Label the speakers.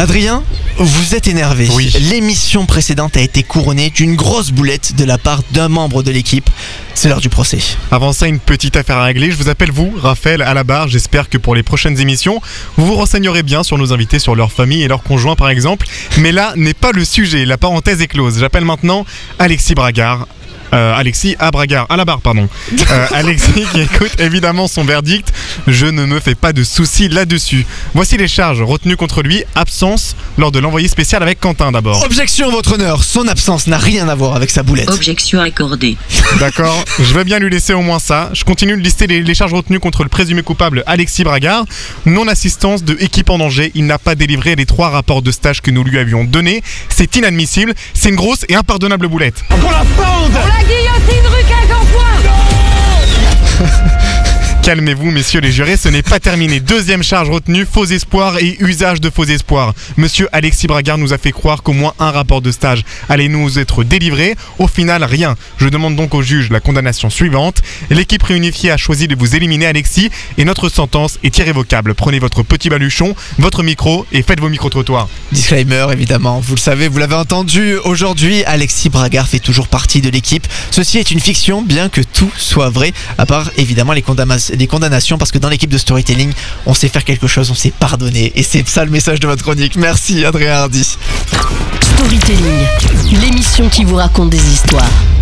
Speaker 1: Adrien, vous êtes énervé.
Speaker 2: Oui.
Speaker 1: L'émission précédente a été couronnée d'une grosse boulette de la part d'un membre de l'équipe. C'est l'heure du procès.
Speaker 2: Avant ça, une petite affaire à régler. Je vous appelle vous, Raphaël, à la barre. J'espère que pour les prochaines émissions, vous vous renseignerez bien sur nos invités, sur leur famille et leurs conjoints par exemple. Mais là n'est pas le sujet, la parenthèse est close. J'appelle maintenant Alexis Bragard. Alexis à Bragard, à la barre pardon. Alexis qui écoute évidemment son verdict. Je ne me fais pas de soucis là-dessus. Voici les charges retenues contre lui. Absence lors de l'envoyé spécial avec Quentin d'abord.
Speaker 1: Objection, votre honneur. Son absence n'a rien à voir avec sa boulette.
Speaker 3: Objection accordée.
Speaker 2: D'accord, je vais bien lui laisser au moins ça. Je continue de lister les charges retenues contre le présumé coupable Alexis Bragard. Non-assistance de équipe en danger. Il n'a pas délivré les 3 rapports de stage que nous lui avions donnés. C'est inadmissible. C'est une grosse et impardonnable boulette.
Speaker 4: Pour la bande.
Speaker 5: La guillotine rue Quincampoix.
Speaker 2: Calmez-vous, messieurs les jurés, ce n'est pas terminé. Deuxième charge retenue, faux espoir et usage de faux espoir. Monsieur Alexis Bragard nous a fait croire qu'au moins un rapport de stage allait nous être délivré. Au final, rien. Je demande donc au juge la condamnation suivante. L'équipe réunifiée a choisi de vous éliminer, Alexis, et notre sentence est irrévocable. Prenez votre petit baluchon, votre micro et faites vos micro-trottoirs.
Speaker 1: Disclaimer, évidemment. Vous le savez, vous l'avez entendu. Aujourd'hui, Alexis Bragard fait toujours partie de l'équipe. Ceci est une fiction, bien que tout soit vrai, à part évidemment les condamnations, parce que dans l'équipe de Storytelling, on sait faire quelque chose, on sait pardonner. Et c'est ça le message de votre chronique. Merci Adrien Hardy.
Speaker 6: Storytelling, l'émission qui vous raconte des histoires.